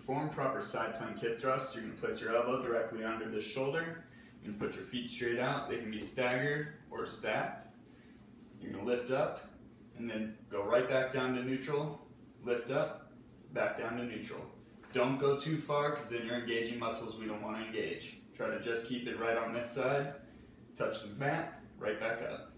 perform proper side plank hip thrusts, you're going to place your elbow directly under the shoulder. You're going to put your feet straight out. They can be staggered or stacked. You're going to lift up and then go right back down to neutral. Lift up, back down to neutral. Don't go too far because then you're engaging muscles we don't want to engage. Try to just keep it right on this side. Touch the mat, right back up.